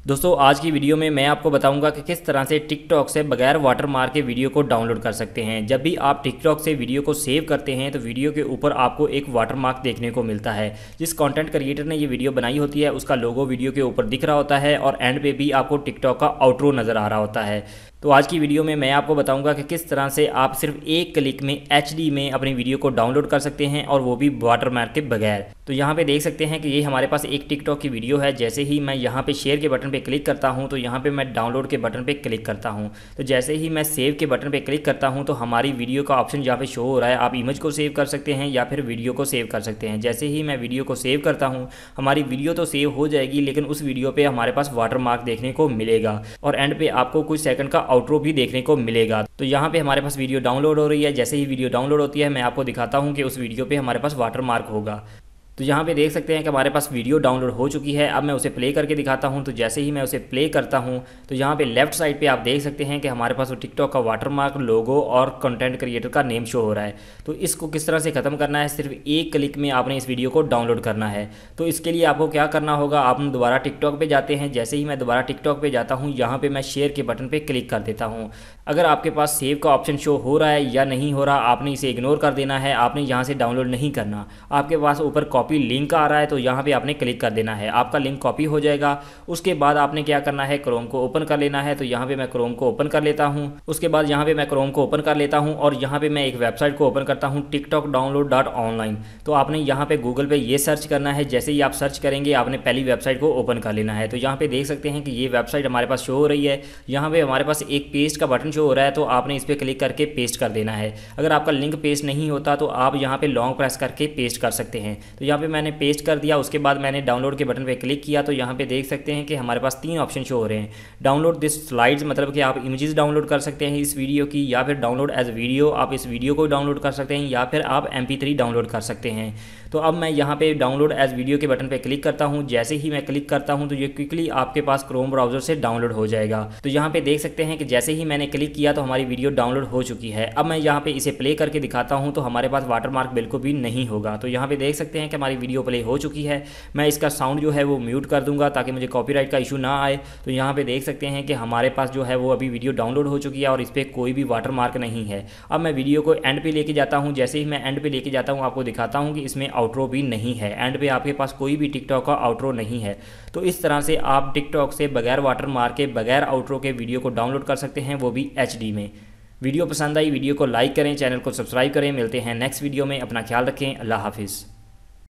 दोस्तों आज की वीडियो में मैं आपको बताऊंगा कि किस तरह से टिकटॉक से बगैर वाटरमार्क के वीडियो को डाउनलोड कर सकते हैं। जब भी आप टिकटॉक से वीडियो को सेव करते हैं तो वीडियो के ऊपर आपको एक वाटरमार्क देखने को मिलता है। जिस कंटेंट क्रिएटर ने ये वीडियो बनाई होती है उसका लोगो वीडियो के ऊपर दिख रहा होता है और एंड पे भी आपको टिकटॉक का आउटरो नज़र आ रहा होता है। तो आज की वीडियो में मैं आपको बताऊंगा कि किस तरह से आप सिर्फ एक क्लिक में HD में अपनी वीडियो को डाउनलोड कर सकते हैं और वो भी वाटरमार्क के बगैर। तो यहाँ पे देख सकते हैं कि ये हमारे पास एक टिकटॉक की वीडियो है। जैसे ही मैं यहाँ पे शेयर के बटन पे क्लिक करता हूँ तो यहाँ पे मैं डाउनलोड के बटन पे क्लिक करता हूँ। तो जैसे ही मैं सेव के बटन पे क्लिक करता हूँ तो हमारी वीडियो का ऑप्शन यहाँ पे शो हो रहा है। आप इमेज को सेव कर सकते हैं या फिर वीडियो को सेव कर सकते हैं। जैसे ही मैं वीडियो को सेव करता हूँ हमारी वीडियो तो सेव हो जाएगी, लेकिन उस वीडियो पर हमारे पास वाटरमार्क देखने को मिलेगा और एंड पे आपको कुछ सेकंड का आउटरो भी देखने को मिलेगा। तो यहाँ पे हमारे पास वीडियो डाउनलोड हो रही है। जैसे ही वीडियो डाउनलोड होती है मैं आपको दिखाता हूँ कि उस वीडियो पे हमारे पास वाटरमार्क होगा। तो यहाँ पे देख सकते हैं कि हमारे पास वीडियो डाउनलोड हो चुकी है। अब मैं उसे प्ले करके दिखाता हूँ। तो जैसे ही मैं उसे प्ले करता हूँ तो यहाँ पे लेफ्ट साइड पे आप देख सकते हैं कि हमारे पास वो टिकटॉक का वाटरमार्क, लोगो और कंटेंट क्रिएटर का नेम शो हो रहा है। तो इसको किस तरह से ख़त्म करना है, सिर्फ एक क्लिक में आपने इस वीडियो को डाउनलोड करना है। तो इसके लिए आपको क्या करना होगा, आप दोबारा टिकटॉक पर जाते हैं। जैसे ही मैं दोबारा टिकटॉक पर जाता हूँ यहाँ पर मैं शेयर के बटन पर क्लिक कर देता हूँ। अगर आपके पास सेव का ऑप्शन शो हो रहा है या नहीं हो रहा, आपने इसे इग्नोर कर देना है। आपने यहाँ से डाउनलोड नहीं करना। आपके पास ऊपर कॉपी लिंक आ रहा है तो यहाँ पे आपने क्लिक कर देना है। आपका लिंक कॉपी हो जाएगा। उसके बाद आपने क्या करना है, क्रोम को ओपन कर लेना है। तो यहाँ पे मैं क्रोम को ओपन कर लेता हूँ। उसके बाद यहाँ पे मैं क्रोम को ओपन कर लेता हूँ और यहाँ पे मैं एक वेबसाइट को ओपन करता हूँ, tiktok.download.online। तो आपने यहाँ पे गूगल पे ये सर्च करना है। जैसे ही आप सर्च करेंगे आपने पहली वेबसाइट को ओपन कर लेना है। तो यहाँ पे देख सकते हैं कि ये वेबसाइट हमारे पास शो हो रही है। यहाँ पे हमारे पास एक पेस्ट का बटन शो हो रहा है तो आपने इस पर क्लिक करके पेस्ट कर देना है। अगर आपका लिंक पेस्ट नहीं होता तो आप यहाँ पे लॉन्ग प्रेस करके पेस्ट कर सकते हैं। तो यहाँ पे मैंने पेस्ट कर दिया। उसके बाद मैंने डाउनलोड के बटन पे क्लिक किया तो यहाँ पे देख सकते हैं कि हमारे पास 3 ऑप्शन शो हो रहे हैं। डाउनलोड दिस स्लाइड्स, मतलब कि आप इमेजेस डाउनलोड कर सकते हैं इस वीडियो की, या फिर डाउनलोड एज वीडियो, आप इस वीडियो को डाउनलोड कर सकते हैं, या फिर आप MP3 डाउनलोड कर सकते हैं। तो अब मैं यहाँ पे डाउनलोड एज वीडियो के बटन पे क्लिक करता हूँ। जैसे ही मैं क्लिक करता हूँ तो ये क्विकली आपके पास क्रोम ब्राउजर से डाउनलोड हो जाएगा। तो यहाँ पे देख सकते हैं कि जैसे ही मैंने क्लिक किया तो हमारी वीडियो डाउनलोड हो चुकी है। अब मैं यहाँ पे इसे प्ले करके दिखाता हूँ तो हमारे पास वाटरमार्क बिल्कुल भी नहीं होगा। तो यहाँ पे देख सकते हैं कि हमारी वीडियो प्ले हो चुकी है। मैं इसका साउंड जो है वो म्यूट कर दूंगा ताकि मुझे कॉपीराइट का इशू ना आए। तो यहाँ पे देख सकते हैं कि हमारे पास जो है वो अभी वीडियो डाउनलोड हो चुकी है और इस पर कोई भी वाटरमार्क नहीं है। अब मैं वीडियो को एंड पे लेके जाता हूँ। जैसे ही मैं एंड पे लेके जाता हूँ आपको दिखाता हूँ कि इसमें आउटरो भी नहीं है। एंड पे आपके पास कोई भी टिकटॉक का आउटरो नहीं है। तो इस तरह से आप टिकटॉक से बगैर वाटरमार्क के, बगैर आउटरो के वीडियो को डाउनलोड कर सकते हैं, वो भी HD में। वीडियो पसंद आई वीडियो को लाइक करें, चैनल को सब्सक्राइब करें। मिलते हैं नेक्स्ट वीडियो में। अपना ख्याल रखें। अल्लाह हाफिज़।